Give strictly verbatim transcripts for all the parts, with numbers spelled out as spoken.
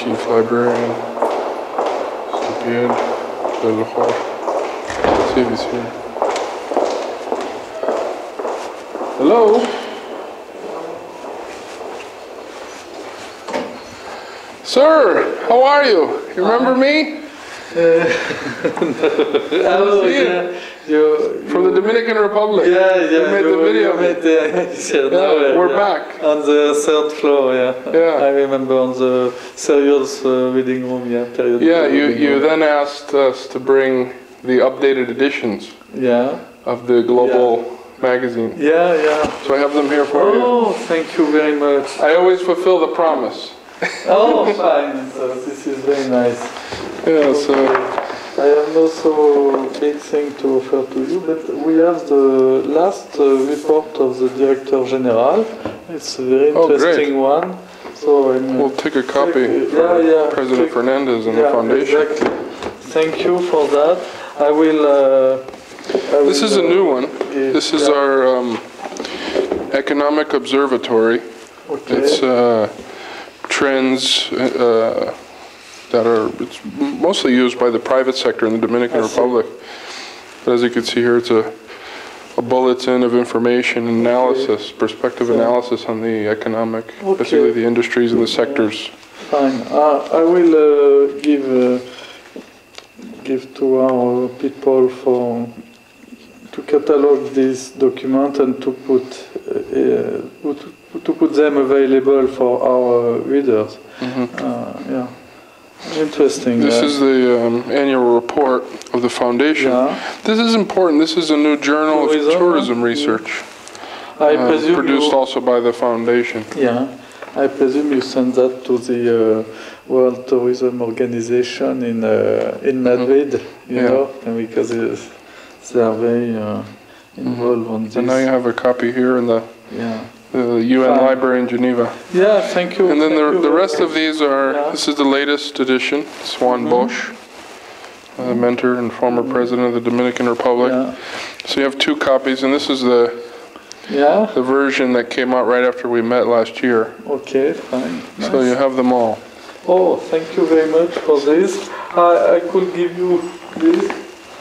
Chief Librarian, Stupid, Belhor. Let's see if he's here. Hello? Sir, how are you? You remember me? Uh, oh, yeah. You, From the Dominican Republic. Yeah, yeah. You made you, the video. You made the, yeah, yeah, we're yeah. back. On the third floor, yeah. Yeah. I remember on the serials uh, reading room, yeah. Period Yeah, you, you room. then asked us to bring the updated editions yeah. of the Global yeah. magazine. Yeah, yeah. So I have them here for oh, you. Oh, thank you very much. I always fulfill the promise. Oh, fine. So this is very nice. Yeah, so... I have also a big thing to offer to you, but we have the last uh, report of the Director General. It's a very interesting oh, one. So I'm, we'll take a copy take, for yeah, yeah, President take, Fernandez and yeah, the foundation. Exactly. Thank you for that. I will... Uh, I this will, is a uh, new one. give, This is yeah. our um, Economic Observatory. Okay. It's uh, trends uh, that are it's mostly used by the private sector in the Dominican Republic. But as you can see here, it's a, a bulletin of information and analysis, okay. perspective so, analysis on the economic, okay. basically the industries and the sectors. Fine. Uh, I will uh, give uh, give to our people for to catalog this document and to put uh, uh, to put them available for our readers. Mm-hmm. uh, yeah. Interesting. This uh, is the um, annual report of the foundation. Yeah. This is important. This is a new journal tourism, of tourism research. I uh, presume produced you, also by the foundation. Yeah. I presume you sent that to the uh, World Tourism Organization in uh, in Madrid, mm-hmm. you yeah. know, and because they are very uh, involved mm-hmm. on this. And now you have a copy here in the yeah. the U N Fine. Library in Geneva. Yeah, thank you. And then thank the, you the rest of these are, yeah. this is the latest edition, Juan mm-hmm. Bosch, uh, mentor and former mm-hmm. president of the Dominican Republic. Yeah. So you have two copies, and this is the yeah. the version that came out right after we met last year. Okay, fine. Nice. So you have them all. Oh, thank you very much for this. I, I could give you this.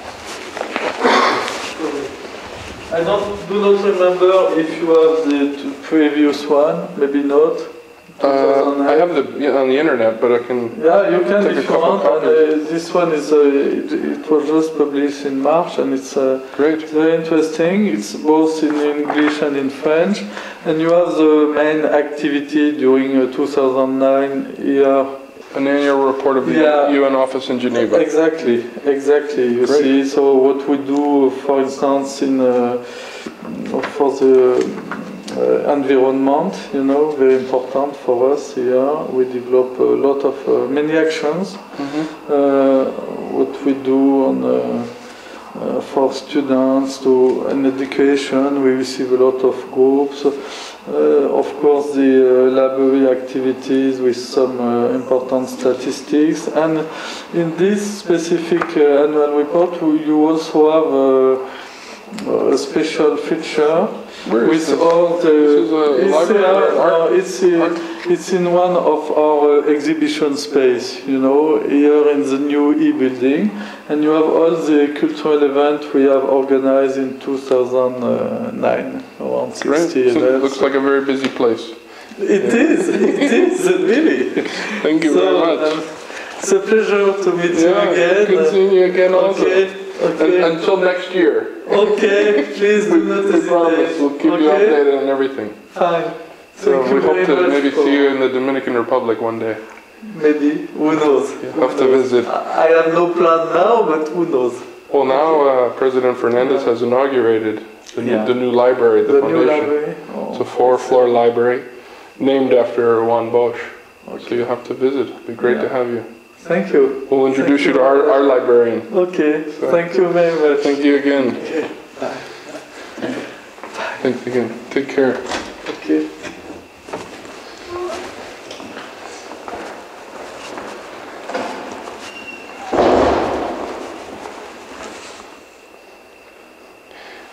I don't, do not remember if you have the previous one, maybe not. Uh, I have the yeah, on the internet, but I can. Yeah, you can take if a you couple want. And, uh, this one is uh, it, it was just published in March, and it's uh, great. Very interesting. It's both in English and in French, and you have the main activity during uh, two thousand nine year. An annual report of the yeah. U N office in Geneva. Exactly, exactly. You Great. see, so what we do, for instance, in uh, for the uh, environment, you know, very important for us here. We develop a lot of uh, many actions. Mm-hmm. Uh, what we do on uh, uh, for students to an education, we receive a lot of groups. Uh, of course, the uh, library activities with some uh, important statistics, and in this specific uh, annual report, you also have uh, a special feature Where with is this? all the. This is a it's, library uh, art, uh, it's, uh, it's in one of our uh, exhibition space, you know, here in the new E building, and you have all the cultural events we have organized in two thousand nine, around sixty so events. it looks like a very busy place. It is, it is, really. Thank you so, very much. Um, it's a pleasure to meet yeah, you again. Good seeing you again also. Okay. Okay. And, until next year. Okay, please do not hesitate. We promise we'll keep okay. you updated on everything. Fine. So Thank we you hope very to much maybe for see you in the Dominican Republic one day. Maybe, who knows? You who have to knows? visit. I have no plan now, but who knows? Well, now uh, President Fernandez has inaugurated the, yeah. new, the new library, the, the foundation. New library? Oh, it's a four-floor library named after Juan Bosch. Okay. So you have to visit. It'd be great yeah. to have you. Thank you. We'll introduce Thank you to our, our librarian. Okay, so, thank you very much. Thank you again. Okay. Bye. Thanks again. Take care. Okay.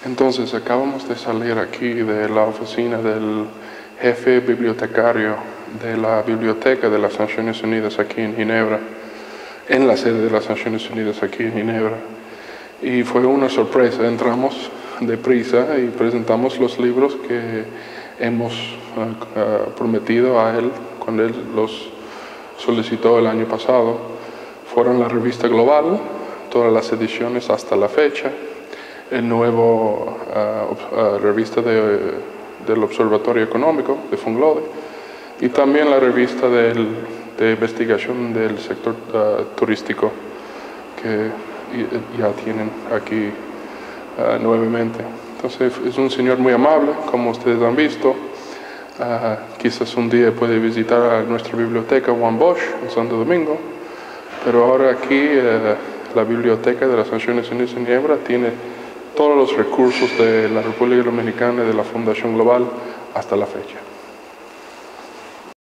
Entonces acabamos de salir aquí de la oficina del jefe bibliotecario de la Biblioteca de las Naciones Unidas aquí en Ginebra, en la sede de las Naciones Unidas aquí en Ginebra. Y fue una sorpresa, entramos deprisa y presentamos los libros que hemos uh, uh, prometido a él cuando él los solicitó el año pasado. Fueron la revista Global, todas las ediciones hasta la fecha, el nuevo uh, uh, revista de, del Observatorio Económico de Funglode y también la revista del, de investigación del sector uh, turístico que ya tienen aquí uh, nuevamente. Entonces es un señor muy amable, como ustedes han visto. Uh, quizás un día puede visitar a nuestra biblioteca Juan Bosch en Santo Domingo, pero ahora aquí uh, la Biblioteca de las Naciones Unidas en Ginebra tiene todos los recursos de la República Dominicana y de la Fundación Global hasta la fecha.